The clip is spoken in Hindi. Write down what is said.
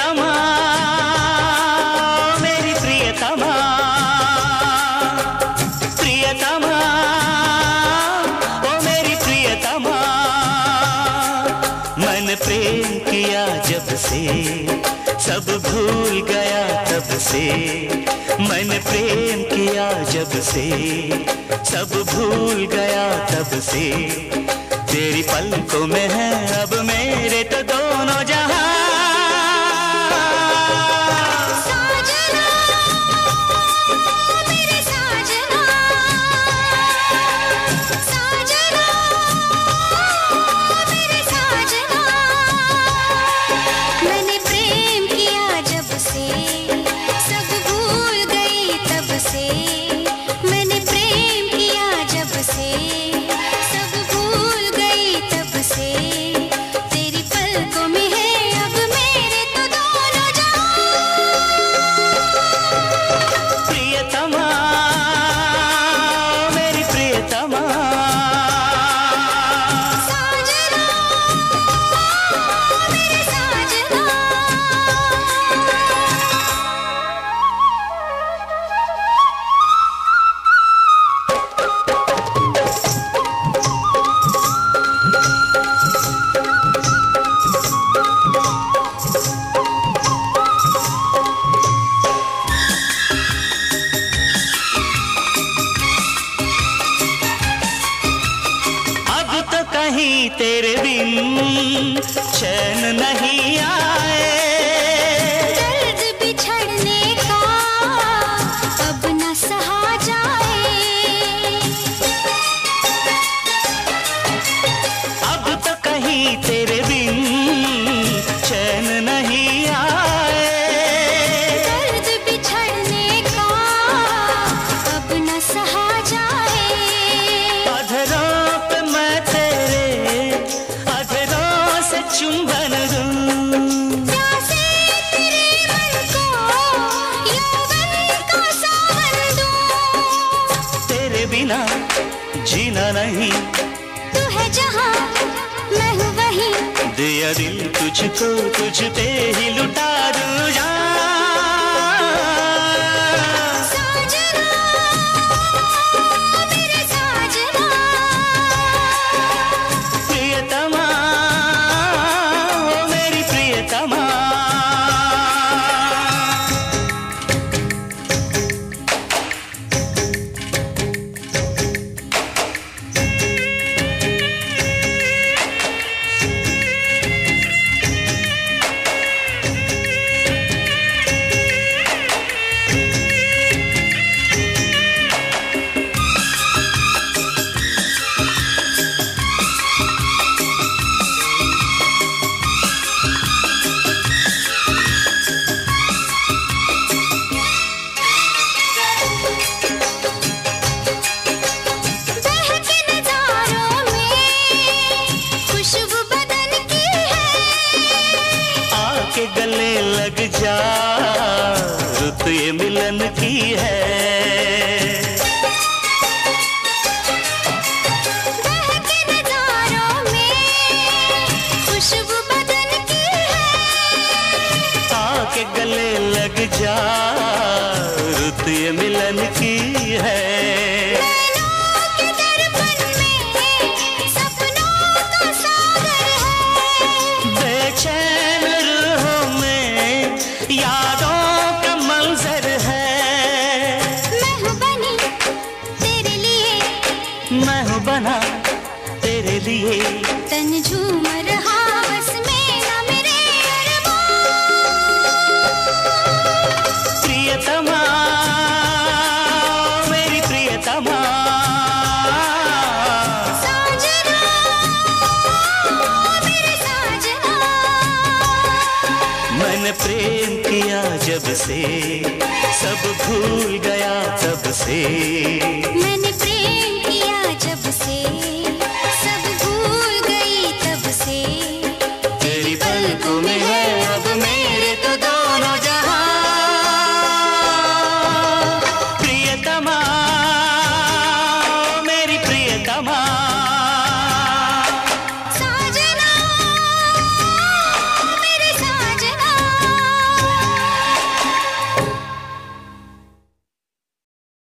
प्रियतमा मेरी प्रियतमा, प्रियतमा ओ मेरी प्रियतमा। मैंने प्रेम किया जब से सब भूल गया तब से, मैंने प्रेम किया जब से सब भूल गया तब से। तेरी पलकों में है अब मेरे तो दोनों जहां। साजना मेरे साजना, साजना मेरे साजना। मैंने प्रेम किया जब से सब भूल गई तब से, मैंने प्रेम किया जब से सब भूल गई तब से। तेरी पलकों में है अब मेरे तो दोनों जहां। प्रियतमा मेरी प्रियतमा, साजना मेरे साजना। अब तो कहीं तेरे बिन चैन नहीं आए। दर्द बिछड़ने का अब न सहा जाए। अब तो कहीं तेरे बिन चैन नहीं आए। दर्द बिछड़ने का अब न सहा जाए। अधरों पे मैं तेरे अधरों से चुंबन दूं। प्यासे तेरे मन को यौवन का सावन दूं। तेरे बिना जीना नहीं, तू है जहां मैं हूँ वहीं। दिया दिल तुझको तुझ पे ही लुटा दूं जान। साजना मेरे साजना, प्रियतमा ओ मेरी प्रियतमा। बहके नजारों में खुशबू बदन की है। आके गले लग जा रुत ये मिलन की है। बहके नजारों में खुशबू बदन की है। आके गले लग जा रुत ये मिलन की है। नैनों के दर्पण में सपनों का सागर है। बेचैन रूहों में यादों का मंजर है। मैं हूँ बनी तेरे लिए, मैं हूँ बना तेरे लिए। तन झूम रहा बस मेरा मेरे अरमान। प्रियतमा मेरी प्रियतमा, साजना मेरे साजना। मैंने प्रेम किया जब से सब भूल गया तब से।